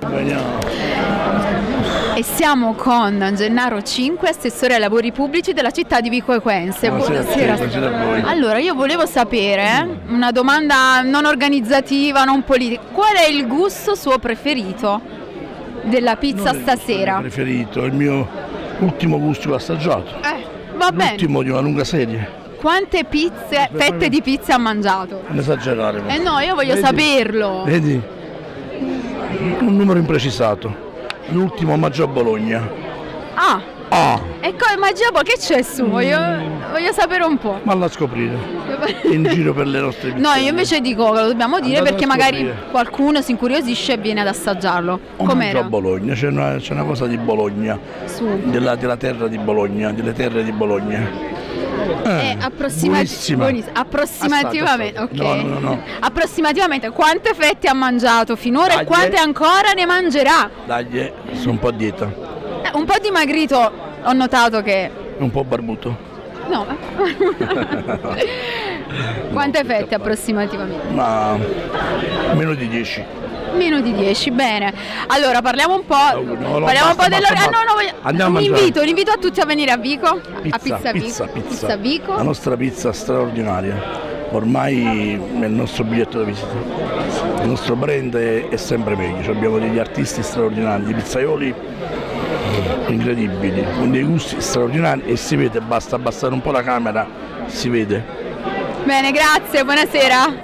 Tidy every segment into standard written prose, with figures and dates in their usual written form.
E siamo con Gennaro Cinque, assessore ai lavori pubblici della città di Vico Equense. Buonasera. Allora, io volevo sapere, una domanda non organizzativa, non politica, qual è il gusto suo preferito della pizza stasera? Il mio ultimo gusto che ho assaggiato. Va bene. L'ultimo di una lunga serie. Quante pizze, fette di pizza ha mangiato? Non esagerare. No, io voglio saperlo. Vedi? Un numero imprecisato. L'ultimo maggio a Bologna. E come maggio a Bologna? Che c'è su? Voglio sapere un po'. Ma la scoprire. In giro per le nostre pizzerie. No, io invece dico che lo dobbiamo dire perché magari qualcuno si incuriosisce e viene ad assaggiarlo. Com'era? A Bologna, c'è una cosa di Bologna. Della terra di Bologna, delle terre di Bologna. Approssimativamente, ok. No. Approssimativamente quante fette ha mangiato finora e quante ancora ne mangerà? Dai, sono un po' a dieta. Un po' dimagrito, ho notato che... Un po' barbuto. No. Quante fette approssimativamente? Ma meno di 10. Meno di 10, bene. Allora parliamo un po'. Un invito a tutti a venire a Vico. A Pizza Vico. La nostra pizza straordinaria. Ormai è il nostro biglietto da visita. Il nostro brand è sempre meglio. Abbiamo degli artisti straordinari, dei pizzaioli incredibili, con dei gusti straordinari e si vede, basta abbassare un po' la camera, si vede. Bene, grazie, buonasera.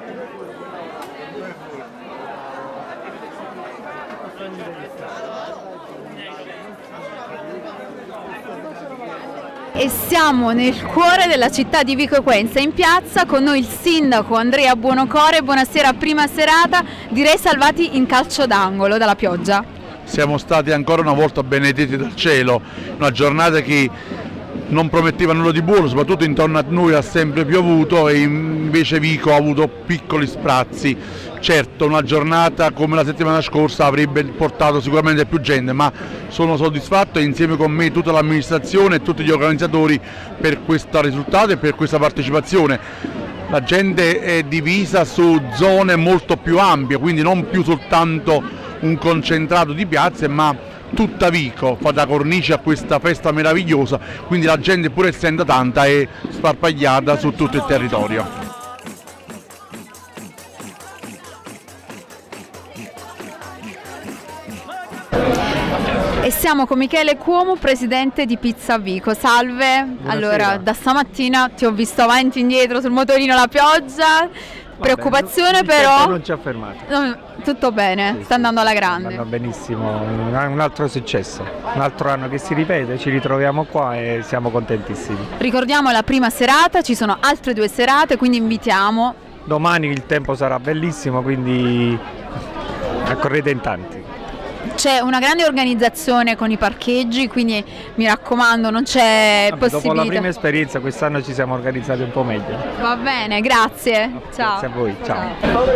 E siamo nel cuore della città di Vico Equense, in piazza con noi il sindaco Andrea Buonocore. Buonasera, prima serata, direi salvati in calcio d'angolo dalla pioggia. Siamo stati ancora una volta benedetti dal cielo, una giornata che non prometteva nulla di buono, soprattutto intorno a noi ha sempre piovuto e invece Vico ha avuto piccoli sprazzi. Certo, una giornata come la settimana scorsa avrebbe portato sicuramente più gente, ma sono soddisfatto e insieme con me tutta l'amministrazione e tutti gli organizzatori per questo risultato e per questa partecipazione. La gente è divisa su zone molto più ampie, quindi non più soltanto un concentrato di piazze, ma tutta Vico fa da cornice a questa festa meravigliosa, quindi la gente, pur essendo tanta, è sparpagliata su tutto il territorio. E siamo con Michele Cuomo, presidente di Pizza Vico. Salve. Buonasera. Allora, da stamattina ti ho visto avanti e indietro sul motorino, la pioggia, preoccupazione però... Non ci ha fermato. No, tutto bene, sì, sta andando alla grande. Va benissimo, un altro successo, un altro anno che si ripete, ci ritroviamo qua e siamo contentissimi. Ricordiamo la prima serata, ci sono altre 2 serate, quindi invitiamo. Domani il tempo sarà bellissimo, quindi accorrete in tanti. C'è una grande organizzazione con i parcheggi, quindi mi raccomando, non c'è possibilità. Dopo la prima esperienza quest'anno ci siamo organizzati un po' meglio. Va bene, grazie. Ciao. Grazie a voi, ciao.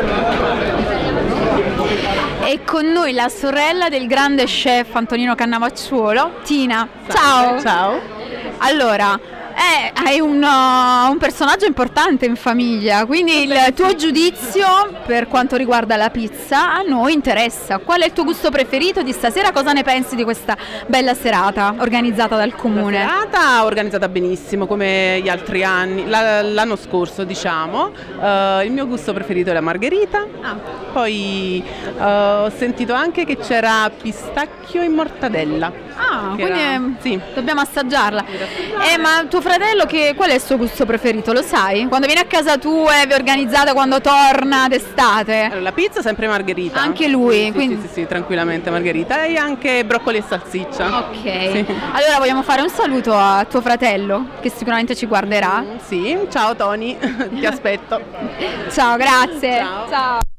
E con noi la sorella del grande chef Antonino Cannavacciuolo, Tina. Ciao. Ciao. Allora, hai un personaggio importante in famiglia, quindi il tuo giudizio per quanto riguarda la pizza a noi interessa. Qual è il tuo gusto preferito di stasera? Cosa ne pensi di questa bella serata organizzata dal comune? La serata organizzata benissimo come gli altri anni, l'anno scorso diciamo. Il mio gusto preferito è la margherita. Poi ho sentito anche che c'era pistacchio e mortadella. Quindi sì, dobbiamo assaggiarla. Ma tuo fratello qual è il suo gusto preferito? Lo sai? Quando viene a casa tua e vi organizzate quando torna d'estate? Allora, la pizza sempre margherita. Anche lui? Sì, quindi... sì, tranquillamente margherita e anche broccoli e salsiccia. Ok, sì. Allora vogliamo fare un saluto a tuo fratello che sicuramente ci guarderà. Sì, ciao Tony, ti aspetto. Ciao, grazie. Ciao.